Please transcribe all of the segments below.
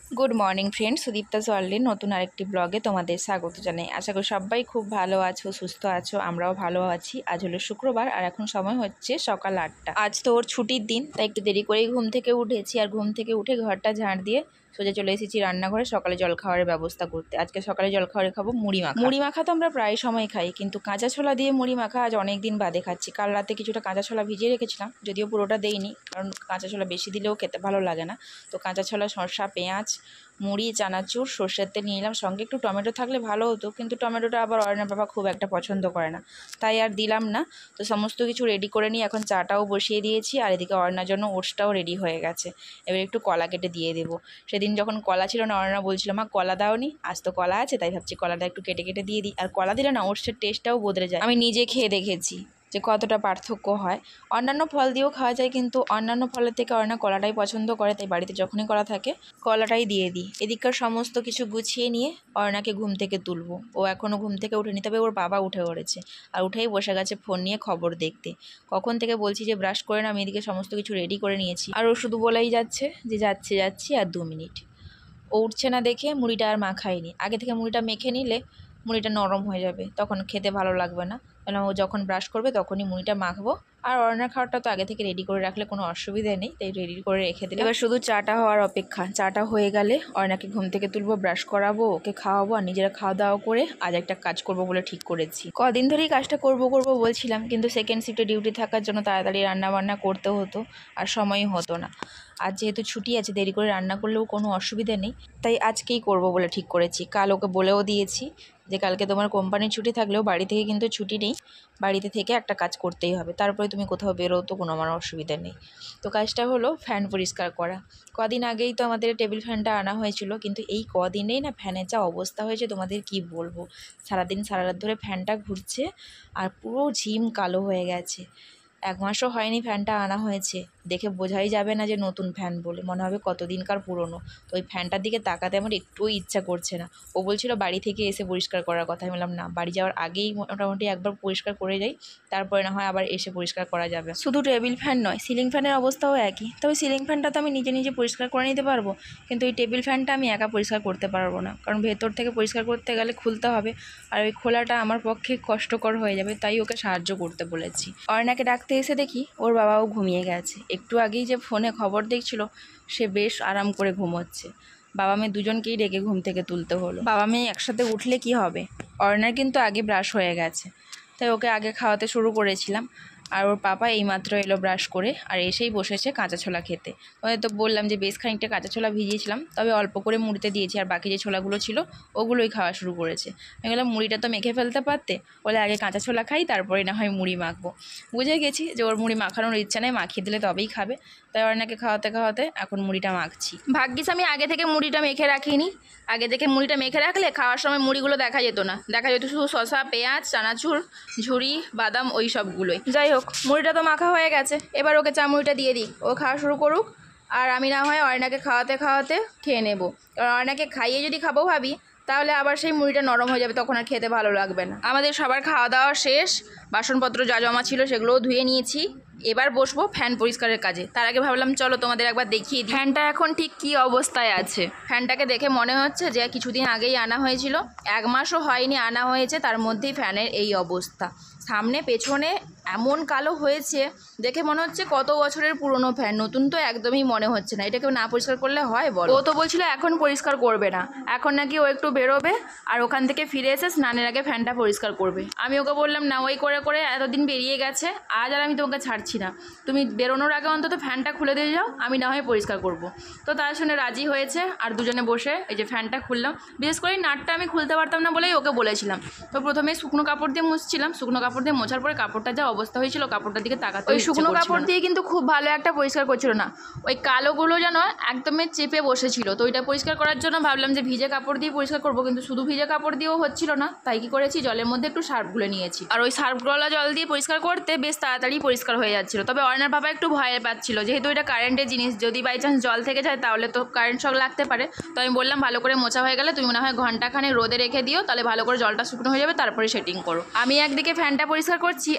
Good morning friends, Sudipta সোয়াল্লির নতুন আরেকটি ব্লগে তোমাদের স্বাগত জানাই। আশা করি সবাই খুব ভালো আছো, সুস্থ আছো। আমরাও ভালো আছি। আজ হলো শুক্রবার আর এখন সময় হচ্ছে সকাল 8টা। আজ তো ওর ছুটির দিন, তাই একটু দেরি করেই ঘুম থেকে উঠেছি। আর ঘুম থেকে উঠে ঘরটা ঝাড় দিয়ে সোজা চলে এসেছি রান্নাঘরে সকালে জলখাবারের ব্যবস্থা করতে। আজকে সকালে জলখাবারে খাবো মুড়ি মাখা। মুড়ি মাখা তো আমরা প্রায় সময় খাই, কিন্তু কাঁচা ছোলা দিয়ে মুড়ি মাখা আজ অনেক দিন বাদে খাচ্ছি। কাল রাতে কিছুটা কাঁচা ছোলা ভিজিয়ে রেখেছিলাম, যদিও পুরোটা দেইনি, কারণ কাঁচা ছোলা বেশি দিলেও খেতে ভালো লাগে না। তো কাঁচা ছোলা, শসা, পেঁয়াজ, মুড়ি, চানাচুর, সর্ষের তেল নিয়ে নিলাম। সঙ্গে একটু টমেটো থাকলে ভালো হতো, কিন্তু টমেটোটা আবার অয়নার বাবা খুব একটা পছন্দ করে না, তাই আর দিলাম না। তো সমস্ত কিছু রেডি করে নিয়ে এখন চাটাও বসিয়ে দিয়েছি, আর এদিকে অয়নার জন্য ওটসটাও রেডি হয়ে গেছে। এবার একটু কলা কেটে দিয়ে দেবো। সেদিন যখন কলা ছিল না, অয়না বলছিল মা কলা দাওনি, আজ তো কলা আছে, তাই ভাবছি কলাটা একটু কেটে কেটে দিয়ে দিই। আর কলা দিলে না ওটসের টেস্টটাও বদলে যায়। আমি নিজে খেয়ে দেখেছি যে কতটা পার্থক্য হয়। অন্যান্য ফল দিয়েও খাওয়া যায়, কিন্তু অন্যান্য ফলের থেকে অয়না কলাটাই পছন্দ করে, তাই বাড়িতে যখনই কলা থাকে কলাটাই দিয়ে দিই। এদিককার সমস্ত কিছু গুছিয়ে নিয়ে অয়নাকে ঘুম থেকে তুলবো। ও এখনও ঘুম থেকে উঠেনি, তবে ওর বাবা উঠে পড়েছে আর উঠেই বসে গেছে ফোন নিয়ে খবর দেখতে। কখন থেকে বলছি যে ব্রাশ করে না, আমি এদিকে সমস্ত কিছু রেডি করে নিয়েছি, আর ও শুধু বলেই যাচ্ছে যে যাচ্ছি আর 2 মিনিট। ও উঠছে না দেখে মুড়িটা আর মাখাইনি। আগে থেকে মুড়িটা মেখে নিলে মুড়িটা নরম হয়ে যাবে, তখন খেতে ভালো লাগবে না। কেন ও যখন ব্রাশ করবে তখনই মুড়িটা মাখবো। আর অর্ণার খাওয়াটা তো আগে থেকে রেডি করে রাখলে কোনো অসুবিধা নেই, তাই রেডি করে রেখে দিলাম। এবার শুধু চাটা হওয়ার অপেক্ষা। চাটা হয়ে গেলে অর্ণাকে ঘুম থেকে তুলবো, ব্রাশ করাবো, ওকে খাওয়াবো, আর নিজেরা খাওয়া দাওয়া করে আজ একটা কাজ করবো বলে ঠিক করেছি। কদিন ধরেই কাজটা করবো বলছিলাম, কিন্তু সেকেন্ড শিফটে ডিউটি থাকার জন্য তাড়াতাড়ি রান্না বান্না করতে হতো আর সময়ই হতো না। আজ যেহেতু ছুটি আছে, দেরি করে রান্না করলেও কোনো অসুবিধা নেই, তাই আজকেই করব বলে ঠিক করেছি। কাল ওকে বলেও দিয়েছি যে কালকে তোমার কোম্পানির ছুটি থাকলেও বাড়ি থেকে কিন্তু ছুটি নেই, বাড়িতে থেকে একটা কাজ করতেই হবে, তারপরে তুমি কোথাও বেরো তো কোনো আমার অসুবিধা নেই। তো কাজটা হলো ফ্যান পরিষ্কার করা। কদিন আগেই তো আমাদের টেবিল ফ্যানটা আনা হয়েছিল, কিন্তু এই কদিনেই না ফ্যানের যা অবস্থা হয়েছে তোমাদের কি বলবো। সারাদিন সারা রাত ধরে ফ্যানটা ঘুরছে আর পুরো ঝিম কালো হয়ে গেছে। 1 মাসও হয়নি ফ্যানটা আনা হয়েছে, দেখে বোঝাই যাবে না যে নতুন ফ্যান বলে, মনে হবে কতদিনকার পুরনো। তো ওই ফ্যানটার দিকে তাকাতে আমার একটুই ইচ্ছা করছে না। ও বলছিল বাড়ি থেকে এসে পরিষ্কার করার কথা। আমি বললাম না, বাড়ি যাওয়ার আগেই মোটামুটি একবার পরিষ্কার করে যাই, তারপরে না হয় আবার এসে পরিষ্কার করা যাবে। শুধু টেবিল ফ্যান নয়, সিলিং ফ্যানের অবস্থাও একই। তবে সিলিং ফ্যানটা তো আমি নিজে নিজে পরিষ্কার করে নিতে পারবো, কিন্তু এই টেবিল ফ্যানটা আমি একা পরিষ্কার করতে পারবো না, কারণ ভেতর থেকে পরিষ্কার করতে গেলে খুলতে হবে, আর ওই খোলাটা আমার পক্ষে কষ্টকর হয়ে যাবে, তাই ওকে সাহায্য করতে বলেছি। অর্ণাকে ডাকতে এসে দেখি ওর বাবাও ঘুমিয়ে গেছে। একটু আগেই যে ফোনে খবর দেখছিল, সে বেশ আরাম করে ঘুমোচ্ছে। বাবা মেয়ে দুজনকেই ডেকে ঘুম থেকে তুলতে হলো। বাবা মেয়ে একসাথে উঠলে কি হবে। অর্ণার কিন্তু আগে ব্রাশ হয়ে গেছে, তাই ওকে আগে খাওয়াতে শুরু করেছিলাম। আর ওর পাপা এইমাত্র এলো ব্রাশ করে, আর এসেই বসেছে কাঁচা ছোলা খেতে। তো বললাম যে বেশ খানিকটা কাঁচা ছোলা ভিজিয়েছিলাম, তবে অল্প করে মুড়িতে দিয়েছি, আর বাকি যে ছোলাগুলো ছিল ওগুলোই খাওয়া শুরু করেছে। আমি বললাম মুড়িটা তো মেখে ফেলতে পারতে, বলে আগে কাঁচা ছোলা খাই তারপরে না হয় মুড়ি মাখবো। বুঝে গেছি যে ওর মুড়ি মাখানোর ইচ্ছা নেই, মাখিয়ে দিলে তবেই খাবে, তাই অর্ণাকে খাওয়াতে খাওয়াতে এখন মুড়িটা মাখছি। ভাগ্যিস আমি আগে থেকে মুড়িটা মেখে রাখিনি। আগে থেকে মুড়িটা মেখে রাখলে খাওয়ার সময় মুড়িগুলো দেখা যেত না, দেখা যেত শুধু শসা, পেঁয়াজ, চানাচুর, ঝুড়ি, বাদাম, ওই সবগুলোই। যাই হোক, মুড়িটা তো মাখা হয়ে গেছে, এবার ওকে চামড়িটা দিয়ে দিই, ও খাওয়া শুরু করুক, আর আমি না হয় অর্ণাকে খাওয়াতে খাওয়াতে খেয়ে নেবো। কারণ অর্ণাকে খাইয়ে যদি খাবো ভাবি, তাহলে আবার সেই মুড়িটা নরম হয়ে যাবে, তখন আর খেতে ভালো লাগবে না। আমাদের সবার খাওয়া দাওয়া শেষ, বাসনপত্র যা জমা ছিল সেগুলোও ধুয়ে নিয়েছি। এবার বসবো ফ্যান পরিষ্কারের কাজে। তার আগে ভাবলাম চলো তোমাদের একবার দেখিয়ে দিই ফ্যানটা এখন ঠিক কী অবস্থায় আছে। ফ্যানটাকে দেখে মনে হচ্ছে যে কিছুদিন আগেই আনা হয়েছিল, 1 মাসও হয়নি আনা হয়েছে, তার মধ্যেই ফ্যানের এই অবস্থা। সামনে পেছনে এমন কালো হয়েছে, দেখে মনে হচ্ছে কত বছরের পুরনো ফ্যান, নতুন তো একদমই মনে হচ্ছে না। এটাকে না পরিষ্কার করলে হয় বলো? ও তো বলছিল এখন পরিষ্কার করবে না, এখন নাকি ও একটু বেরোবে আর ওখান থেকে ফিরে এসে স্নানের আগে ফ্যানটা পরিষ্কার করবে। আমি ওকে বললাম না, ওই করে করে এতদিন বেরিয়ে গেছে, আজ আর আমি তোমাকে ছাড়ছি না, তুমি বেরোনোর আগে অন্তত ফ্যানটা খুলে দিয়ে যাও, আমি না হয় পরিষ্কার করব। তো তার শুনে রাজি হয়েছে, আর দুজনে বসে এই যে ফ্যানটা খুললাম। বিশেষ করে নাটটা আমি খুলতে পারতাম না বলেই ওকে বলেছিলাম। তো প্রথমে শুকনো কাপড় দিয়ে মুছছিলাম, শুকনো কাপড় দিয়ে মোছার পরে কাপড়টা যা অবস্থা হয়েছিল, কাপড়টার দিকে তাকাতে ওই শুকনো কাপড় দিয়ে কিন্তু খুব ভালো একটা পরিষ্কার করছিল না, ওই কালোগুলো যেন একদমই চেপে বসেছিল। তো ওইটা পরিষ্কার করার জন্য ভাবলাম যে ভিজে কাপড় দিয়ে পরিষ্কার করবো, কিন্তু শুধু ভিজে কাপড় দিয়েও হচ্ছিল না, তাই কি করেছি জলের মধ্যে একটু সার্ফ গুলে নিয়েছি, আর ওই সার্ফগুলো জল দিয়ে পরিষ্কার করতে বেশ তাড়াতাড়ি পরিষ্কার হয়ে যাচ্ছিল। তবে অর্ণার বাবা একটু ভয় পাচ্ছিল, যেহেতু এটা কারেন্টের জিনিস, যদি বাই চান্স জল থেকে যায় তাহলে তো কারেন্ট শক লাগতে পারে। তো আমি বললাম ভালো করে মোছা হয়ে গেলে তুমি মনে হয় ঘন্টাখানেক রোদে রেখে দিও, তাহলে ভালো করে জলটা শুকনো হয়ে যাবে, তারপরে সেটিং করো। আমি একদিকে ফ্যানটা পরিষ্কার করছি আর অন্যদিকে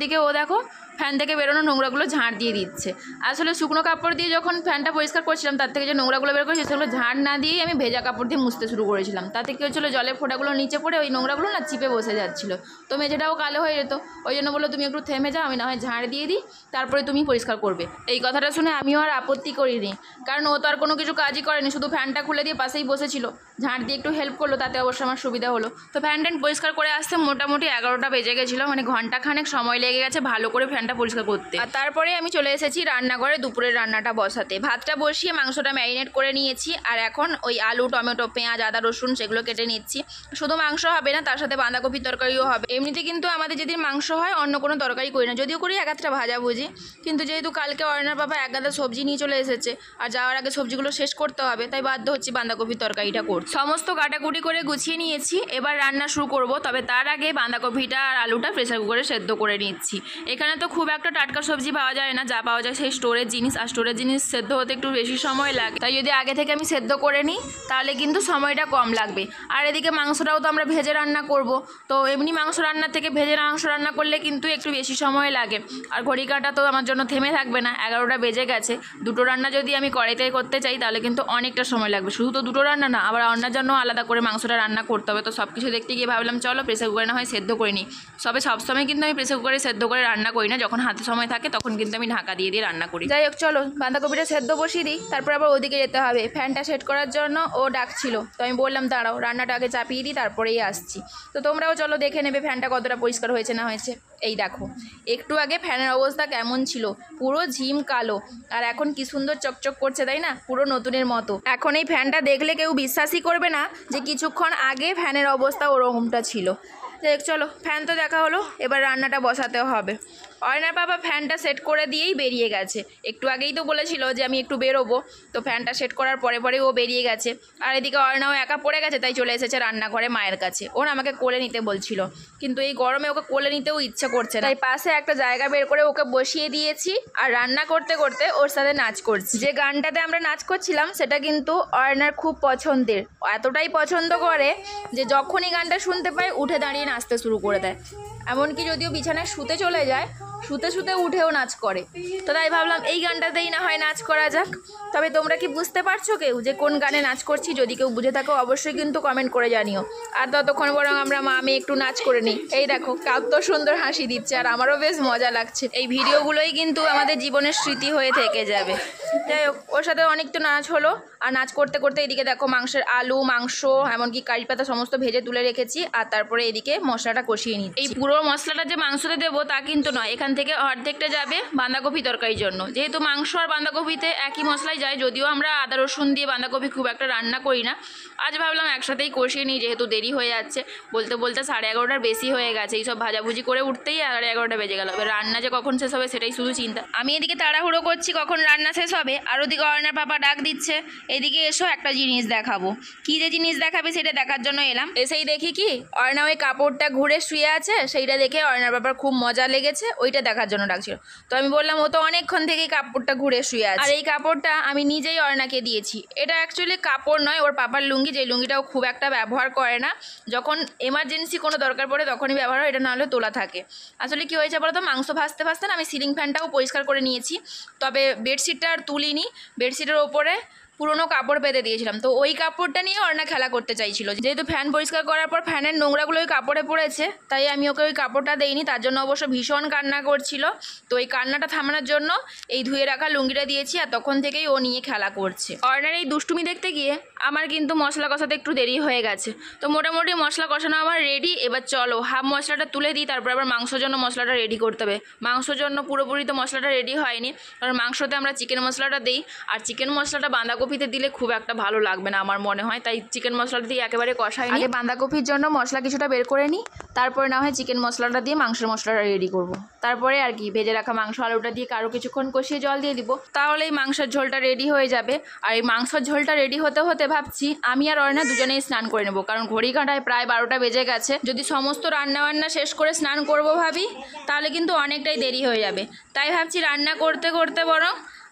ওদিকে ও দেখো ফ্যান থেকে বেরোনো নোংরাগুলো ঝাড় দিয়ে দিচ্ছে। আসলে শুকনো কাপড় দিয়ে যখন ফ্যানটা পরিষ্কার করছিলাম তার থেকে যে নোংরাগুলো বের করেছি সেগুলো ঝাড় না দিয়েই আমি ভেজা কাপড় দিয়ে মুছতে শুরু করেছিলাম। তাতে কী হচ্ছিলো, জলের ফোঁটাগুলো নিচে পড়ে ওই নোংরাগুলো না চিপে বসে যাচ্ছিলো, তো মেঝেটাও কালো হয়ে যেত। ওই জন্য বললো তুমি একটু থেমে যাও, আমি না হয় ঝাড় দিয়ে দিই, তারপরে তুমি পরিষ্কার করবে। এই কথাটা শুনে আমিও আর আপত্তি করিনি, কারণ ও তো আর কোনো কিছু কাজই করেনি, শুধু ফ্যানটা খুলে দিয়ে পাশেই বসেছিল, ঝাড় দিয়ে একটু হেল্প করলো, তাতে অবশ্য আমার সুবিধা হলো। তো ফ্যান ট্যান পরিষ্কার করে আসতে মোটামুটি 11টা বেজে গেছিলো, মানে ঘন্টাখানেক সময় লেগে গেছে ভালো করে ফ্যানটা পরিষ্কার করতে। আর তারপরে আমি চলে এসেছি রান্নাঘরে দুপুরের রান্নাটা বসাতে। ভাতটা বসিয়ে মাংসটা ম্যারিনেট করে নিয়েছি, আর এখন ওই আলু, টমেটো, পেঁয়াজ, আদা, রসুন সেগুলো কেটে নিচ্ছি। শুধু মাংস হবে না, তার সাথে বাঁধাকপির তরকারিও হবে। এমনিতে কিন্তু আমাদের যেদিন মাংস হয় অন্য কোনো তরকারি করি না, যদিও করি এক একটা ভাজাভুজি, কিন্তু যেহেতু কালকে অয়নার বাবা এক গাদা সবজি নিয়ে চলে এসেছে আর যাওয়ার আগে সবজিগুলো শেষ করতে হবে, তাই বাধ্য হচ্ছি বাঁধাকপির তরকারিটা করতে। সমস্ত কাটাকুটি করে গুছিয়ে নিয়েছি, এবার রান্না শুরু করব। তবে তার আগে বাঁধাকপিটা আর আলুটা প্রেসার কুকারে সেদ্ধ করে নিচ্ছি। এখানে তো খুব একটা টাটকা সবজি পাওয়া যায় না, যা পাওয়া যায় সেই স্টোরের জিনিস, আর স্টোরের জিনিস সেদ্ধ হতে একটু বেশি সময় লাগে, তাই যদি আগে থেকে আমি সেদ্ধ করে নিই তাহলে কিন্তু সময়টা কম লাগবে। আর এদিকে মাংসটাও তো আমরা ভেজে রান্না করব, তো এমনি মাংস রান্নার থেকে ভেজে মাংস রান্না করলে কিন্তু একটু বেশি সময় লাগে। আর ঘড়ি কাঁটা তো আমার জন্য থেমে থাকবে না, 11টা বেজে গেছে। দুটো রান্না যদি আমি কড়াইতে করতে চাই তাহলে কিন্তু অনেকটা সময় লাগবে। শুধু তো দুটো রান্না না, আবার অন্যার জন্য আলাদা করে মাংসটা রান্না করতে হবে। তো সব কিছু দেখতে গিয়ে ভাবলাম চলো প্রেসার কুকারে না হয় সেদ্ধ করে নিই। সবসময় কিন্তু আমি প্রেসার কুকারে সেদ্ধ করে রান্না করি না, যখন হাতে সময় থাকে তখন কিন্তু আমি ঢাকা দিয়ে দিয়ে রান্না করি। যাই হোক, চলো বাঁধাকপিটা সেদ্ধ বসিয়ে দিই, তারপর আবার ওদিকে যেতে হবে। ফ্যানটা সেট করার জন্য ও ডাকছিল, তো আমি বললাম দাঁড়াও রান্নাটা আগে চাপিয়ে দিই, তারপরেই আসছি। তো তোমরাও চলো দেখে নেবে ফ্যানটা কতটা পরিষ্কার হয়েছে না হয়েছে। এই দেখো, একটু আগে ফ্যানের অবস্থা কেমন ছিল, পুরো ঝিম কালো, আর এখন কি সুন্দর চকচক করছে, তাই না? পুরো নতুনের মতো। এখন এই ফ্যানটা দেখলে কেউ বিশ্বাসই করবে না যে কিছুক্ষণ আগে ফ্যানের অবস্থা ওরকমটা ছিল। দেখ চলো, ফ্যান তো দেখা হলো, এবার রান্নাটা বসাতে হবে। অয়নার বাবা ফ্যানটা সেট করে দিয়েই বেরিয়ে গেছে। একটু আগেই তো বলেছিল যে আমি একটু বেরোবো, তো ফ্যানটা সেট করার পরে পরে ও বেরিয়ে গেছে। আর এদিকে অয়নাও একা পড়ে গেছে, তাই চলে এসেছে রান্নাঘরে মায়ের কাছে। ওর আমাকে কোলে নিতে বলছিল, কিন্তু এই গরমে ওকে কোলে নিতেও ইচ্ছা করছে না, তাই পাশে একটা জায়গা বের করে ওকে বসিয়ে দিয়েছি। আর রান্না করতে করতে ওর সাথে নাচ করছি। যে গানটাতে আমরা নাচ করছিলাম সেটা কিন্তু অয়নার খুব পছন্দের, এতটাই পছন্দ করে যে যখনই গানটা শুনতে পায় উঠে দাঁড়িয়ে নাচতে শুরু করে দেয়। এমনকি যদিও বিছানায় শুতে চলে যায়, শুতে শুতে উঠেও নাচ করে। তো তাই ভাবলাম এই গানটাতেই না হয় নাচ করা যাক। তবে তোমরা কি বুঝতে পারছো কেউ যে কোন গানে নাচ করছি? যদি কেউ বুঝে থাকো অবশ্যই কিন্তু কমেন্ট করে জানিও। আর ততক্ষণ বরং আমরা মা মেয়ে একটু নাচ করে নিই। এই দেখো কত সুন্দর হাসি দিচ্ছে, আর আমারও বেশ মজা লাগছে। এই ভিডিওগুলোই কিন্তু আমাদের জীবনের স্মৃতি হয়ে থেকে যাবে। যাই হোক, ওর সাথে অনেক তো নাচ হলো। আর নাচ করতে করতে এদিকে দেখো মাংসের আলু, মাংস, এমনকি কারি পাতা সমস্ত ভেজে তুলে রেখেছি। আর তারপরে এদিকে মশলাটা কষিয়ে নিচ্ছি। এই পুরো মশলাটা যে মাংসতে দেবো তা কিন্তু নয়, এখান থেকে অর্ধেকটা যাবে বাঁধাকপি তরকারির জন্য। যেহেতু মাংস আর বাঁধাকপিতে একই মশলাই যায়, যদিও আমরা আদা রসুন দিয়ে বাঁধাকপি খুব একটা রান্না করি না, আজ ভাবলাম একসাথেই কষিয়ে নিই, যেহেতু দেরি হয়ে যাচ্ছে। বলতে বলতে 11:30টার বেশি হয়ে গেছে। এইসব ভাজাভুজি করে উঠতেই 11:30টা বেজে গেল। এবার রান্না যে কখন শেষ হবে সেটাই শুধু চিন্তা। আমি এদিকে তাড়াহুড়ো করছি কখন রান্না শেষ হবে, আর ওদিকে অয়নার পাপা ডাক দিচ্ছে এদিকে এসো, একটা জিনিস দেখাবো। কি যে জিনিস দেখাবে সেটা দেখার জন্য এলাম। এসেই দেখি কি অয়না ওই কাপড়টা ঘুরে শুয়ে আছে, সেইটা দেখে অয়নার বাবার খুব মজা লেগেছে, ওইটা দেখার জন্য ডাকছিল। তো আমি বললাম ও তো অনেকক্ষণ থেকেই কাপড়টা ঘুরে শুয়ে আছে, আর এই কাপড়টা আমি নিজেই অয়নাকে দিয়েছি। এটা অ্যাকচুয়ালি কাপড় নয়, ওর পাপার লুঙ্গি, যে লুঙ্গিটাও খুব একটা ব্যবহার করে না, যখন এমার্জেন্সি কোনো দরকার পড়ে তখনই ব্যবহার হয়, এটা নাহলে তোলা থাকে। আসলে কি হয়েছে বলো তো, মাংস ভাজতে ভাজতে না আমি সিলিং ফ্যানটাও পরিষ্কার করে নিয়েছি, তবে বেডশিটটা আর তুলিনি। বেডশিটের ওপরে পুরোনো কাপড় পেতে দিয়েছিলাম, তো ওই কাপড়টা নিয়ে অর্ণা খেলা করতে চাইছিল। যেহেতু ফ্যান পরিষ্কার করার পর ফ্যানের নোংরাগুলো ওই কাপড়ে পড়েছে, তাই আমি ওকে ওই কাপড়টা দেইনি। তার জন্য অবশ্য ভীষণ কান্না করছিল, তো ওই কান্নাটা থামানোর জন্য এই ধুয়ে রাখা লুঙ্গিটা দিয়েছি, আর তখন থেকেই ও নিয়ে খেলা করছে। অর্ণার এই দুষ্টুমি দেখতে গিয়ে আমার কিন্তু মশলা কষাতে একটু দেরি হয়ে গেছে। তো মোটামুটি মশলা কষানো আমার রেডি। এবার চলো হাফ মশলাটা তুলে দিই, তারপর আবার মাংসের জন্য মশলাটা রেডি করতে হবে। মাংসের জন্য পুরোপুরি তো মশলাটা রেডি হয়নি, কারণ মাংসতে আমরা চিকেন মশলাটা দিই, আর চিকেন মশলাটা বাঁধাকপিতে দিলে খুব একটা ভালো লাগবে না আমার মনে হয়, তাই চিকেন মশলাটা দিয়ে একেবারে কষাই নিই। বাঁধাকপির জন্য মশলা কিছুটা বের করে নিই, তারপরে না হয় চিকেন মশলাটা দিয়ে মাংসের মশলাটা রেডি করব। তারপরে আর কি ভেজে রাখা মাংস আলুটা দিয়ে আরও কিছুক্ষণ কষিয়ে জল দিয়ে দিব, তাহলেই মাংসের ঝোলটা রেডি হয়ে যাবে। আর এই মাংসের ঝোলটা রেডি হতে হতে ভাবছি আমি আর অর্ণা দুজনেই স্নান করে নেবো, কারণ ঘড়ি কাঁটায় প্রায় 12টা বেজে গেছে। যদি সমস্ত রান্নাবান্না শেষ করে স্নান করব ভাবি, তাহলে কিন্তু অনেকটাই দেরি হয়ে যাবে। তাই ভাবছি রান্না করতে করতে বরং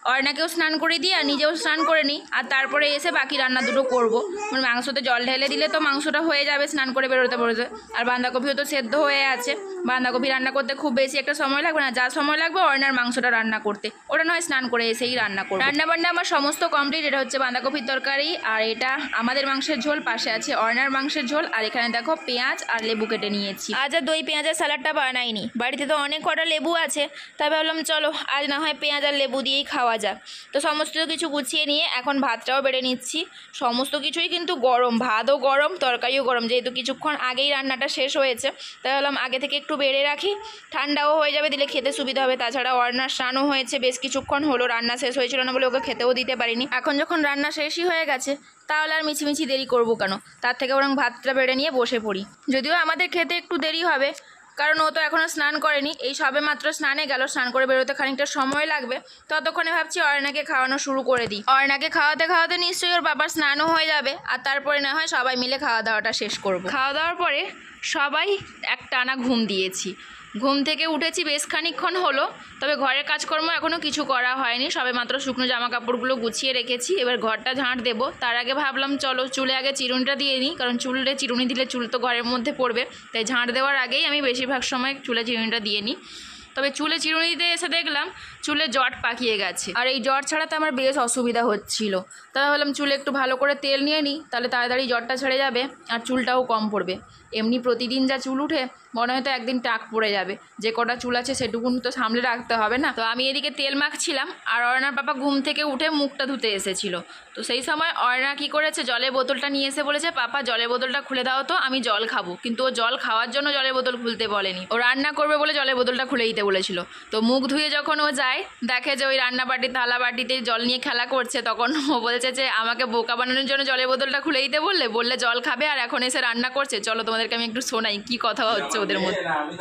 অর্ণাকেও স্নান করে দিই আর নিজেও স্নান করে নিই, আর তারপরে এসে বাকি রান্না দুটো করবো। মানে মাংসতে জল ঢেলে দিলে তো মাংসটা হয়ে যাবে স্নান করে বেরোতে বেরোতে, আর বাঁধাকপিও তো সেদ্ধ হয়ে আছে। বাঁধাকপি রান্না করতে খুব বেশি একটা সময় লাগবে না, যা সময় লাগবে অর্ণার মাংসটা রান্না করতে, ওটা নয় স্নান করে এসেই রান্না করবো। রান্না বান্না আমার সমস্ত কমপ্লিট। এটা হচ্ছে বাঁধাকপির তরকারি, আর এটা আমাদের মাংসের ঝোল, পাশে আছে অর্ণার মাংসের ঝোল, আর এখানে দেখো পেঁয়াজ আর লেবু কেটে নিয়েছি। আজ আর দই পেঁয়াজের স্যালাডটা বানাইনি, বাড়িতে তো অনেক কটা লেবু আছে, তাই ভাবলাম চলো আজ না হয় পেঁয়াজ আর লেবু দিয়েই খাওয়া যাক। তো সমস্ত কিছু গুছিয়ে নিয়ে এখন ভাতটাও বেড়ে নিচ্ছি। সমস্ত কিছুই কিন্তু গরম, ভাতও গরম, তরকারিও গরম, যেহেতু কিছুক্ষণ আগেই রান্নাটা শেষ হয়েছে, তাই ভাবলাম আগে থেকে একটু বেড়ে রাখি, ঠান্ডাও হয়ে যাবে, দিলে খেতে সুবিধা হবে। তাছাড়া অর্ণার স্নানও হয়েছে, বেশ কিছুক্ষণ হলো, রান্না শেষ হয়েছিল না বলে ওকে খেতেও দিতে পারিনি। এখন যখন রান্না শেষই হয়ে গেছে, তাহলে আর মিছিমিছি দেরি করবো কেন, তার থেকে বরং ভাতটা বেড়ে নিয়ে বসে পড়ি। যদিও আমাদের খেতে একটু দেরি হবে, কারণ ও তো এখনও স্নান করেনি, এই সবে মাত্র স্নানে গেল, স্নান করে বেরোতে খানিকটা সময় লাগবে। ততক্ষণে ভাবছি অর্ণাকে খাওয়ানো শুরু করে দিই। অর্ণাকে খাওয়াতে খাওয়াতে নিশ্চয়ই ওর বাবার স্নানও হয়ে যাবে, আর তারপরে না হয় সবাই মিলে খাওয়া দাওয়াটা শেষ করব। খাওয়া দাওয়ার পরে সবাই এক টানা ঘুম দিয়েছি। ঘুম থেকে উঠেছি বেশ খানিকক্ষণ হলো, তবে ঘরের কাজকর্ম এখনও কিছু করা হয়নি, সবে মাত্র শুকনো জামা কাপড়গুলো গুছিয়ে রেখেছি, এবার ঘরটা ঝাঁট দেবো। তার আগে ভাবলাম চলো চুলে আগে চিরুনিটা দিয়ে নিই, কারণ চুলে চিরুনি দিলে চুল তো ঘরের মধ্যে পড়বে, তাই ঝাঁট দেওয়ার আগেই আমি বেশিরভাগ সময় চুলে চিরুনিটা দিয়ে নিই। তবে চুলে চিরুনি দিতে এসে দেখলাম চুলে জট পাকিয়ে গেছে, আর এই জট ছাড়াতে আমার বেশ অসুবিধা হচ্ছিল। তাই ভাবলাম চুলে একটু ভালো করে তেল নিয়ে নিই, তাহলে তাড়াতাড়ি জটটা ছেড়ে যাবে আর চুলটাও কম পড়বে। এমনি প্রতিদিন যা চুল উঠে মনে হয়তো একদিন টাক পড়ে যাবে, যে কটা চুল আছে সেটুকুন তো সামলে রাখতে হবে না। তো আমি এদিকে তেল মাখছিলাম, আর অর্ণার পাপা ঘুম থেকে উঠে মুখটা ধুতে এসেছিল। তো সেই সময় অর্ণা কী করেছে, জলের বোতলটা নিয়ে এসে বলেছে পাপা জলের বোতলটা খুলে দাও তো, আমি জল খাবো। কিন্তু ও জল খাওয়ার জন্য জলের বোতল খুলতে বলেনি, ও রান্না করবে বলে জলের বোতলটা খুলে দিতে বলেছিল। তো মুখ ধুয়ে যখন ও যায়, দেখে যে ওই রান্না বাটির থালা বাটিতে জল নিয়ে খেলা করছে, তখন ও বলছে যে আমাকে বোকা বানানোর জন্য জলের বোতলটা খুলে দিতে বললে জল খাবে, আর এখন এসে রান্না করছে। চলো তোমাদেরকে আমি একটু শোনাই কি কথা হচ্ছে ওদের মধ্যে।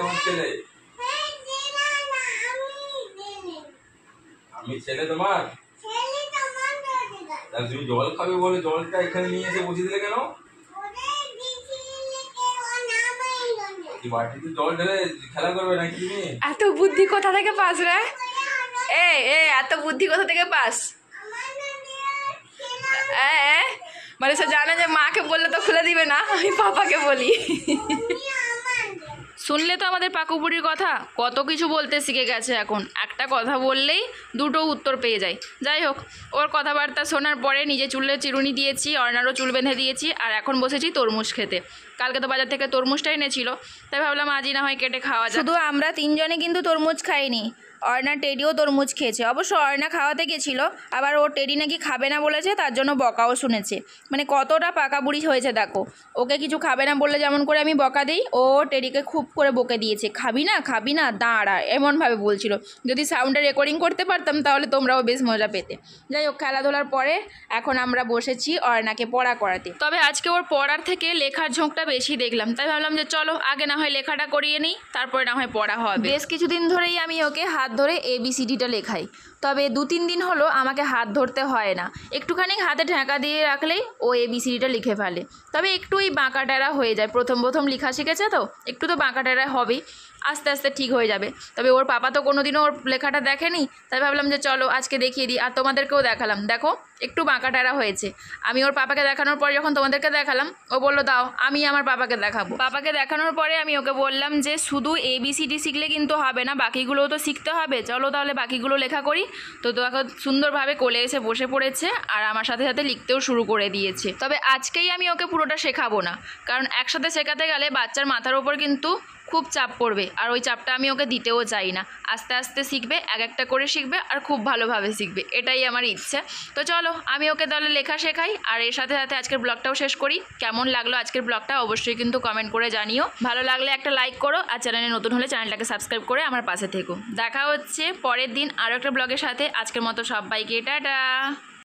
আমি ছেলে তোমার, তুমি জল খাবে বলে জলটা এখানে নিয়ে এসে বসে দিলে কেন? বাটিতে জল ঢেলে খেলা করবে নাকি তুমি? এত বুদ্ধি কোথা থেকে পাস রে? এত বুদ্ধি কোথা থেকে পাস? মানে সে জানে যে মাকে বললে তো খুলে দিবে না, আমি পাপাকে বলি। শুনলে তো আমাদের পাকুপুরির কথা, কত কিছু বলতে শিখে গেছে এখন, একটা কথা বললেই দুটো উত্তর পেয়ে যায়। যাই হোক, ওর কথাবার্তা শোনার পরে নিজে চুলে চিরুনি দিয়েছি, অর্ণারও চুল বেঁধে দিয়েছি, আর এখন বসেছি তরমুজ খেতে। কালকে তো বাজার থেকে তরমুজটা এনেছিল, তাই ভাবলাম আজই না হয় কেটে খাওয়া যায়। শুধু আমরা তিনজনে কিন্তু তরমুজ খাইনি, অর্ণা টেডিও তরমুজ খেয়েছে। অবশ্য অর্ণা খাওয়াতে গেছিল, আবার ও টেডি নাকি খাবে না বলেছে, তার জন্য বকাও শুনেছে। মানে কতটা পাকা বুড়ি হয়েছে দেখো, ওকে কিছু খাবে না বললে যেমন করে আমি বকা দিই, ও টেডিকে খুব করে বকে দিয়েছে, খাবি না দাঁড়া, এমনভাবে বলছিল। যদি সাউন্ডটা রেকর্ডিং করতে পারতাম তাহলে তোমরাও বেশ মজা পেতে। যাই হোক, খেলাধুলার পরে এখন আমরা বসেছি অর্ণাকে পড়া করাতে। তবে আজকে ওর পড়ার থেকে লেখার ঝোঁকটা বেশি দেখলাম, তাই ভাবলাম যে চলো আগে না হয় লেখাটা করিয়ে নিই, তারপরে না হয় পড়া হবে। বেশ কিছুদিন ধরেই আমি ওকে হাত ধরে ABCDটা লেখাই, তবে 2-3 দিন হলো আমাকে হাত ধরতে হয় না, একটুখানি হাতে ঠেকা দিয়ে রাখলেই ও ABCDটা লিখে ফেলে। তবে একটু এই বাঁকা টেরা হয়ে যায়, প্রথম লেখা শিখেছে তো একটু তো বাঁকা টেরা হবেই, আস্তে আস্তে ঠিক হয়ে যাবে। তবে ওর পাপা তো কোনোদিনও ওর লেখাটা দেখেনি, তাই ভাবলাম যে চলো আজকে দেখিয়ে দিই, আর তোমাদেরকেও দেখালাম। দেখো একটু বাঁকা টেরা হয়েছে। আমি ওর পাপাকে দেখানোর পর যখন তোমাদেরকে দেখালাম, ও বললো দাও আমি আমার পাপাকে দেখাবো। পাপাকে দেখানোর পরে আমি ওকে বললাম যে শুধু ABCD শিখলে কিন্তু হবে না, বাকিগুলোও তো শিখতে হবে, চলো তাহলে বাকিগুলো লেখা করি। তো এখন সুন্দরভাবে কোলে এসে বসে পড়েছে, আর আমার সাথে সাথে লিখতেও শুরু করে দিয়েছে। তবে আজকেই আমি ওকে পুরোটা শেখাবো না, কারণ একসাথে শেখাতে গেলে বাচ্চার মাথার ওপর কিন্তু খুব চাপ পড়বে, আর ওই চাপটা আমি ওকে দিতেও চাই না। আস্তে আস্তে শিখবে, এক একটা করে শিখবে, আর খুব ভালোভাবে শিখবে, এটাই আমার ইচ্ছে। তো চলো আমি ওকে তাহলে লেখা শেখাই, আর এর সাথে সাথে আজকের ব্লগটাও শেষ করি। কেমন লাগলো আজকের ব্লগটা অবশ্যই কিন্তু কমেন্ট করে জানিও, ভালো লাগলে একটা লাইক করো, আর চ্যানেলে নতুন হলে চ্যানেলটাকে সাবস্ক্রাইব করে আমার পাশে থেকো। দেখা হচ্ছে পরের দিন আরও একটা ব্লগের সাথে। আজকের মতো সবাইকে টাটা।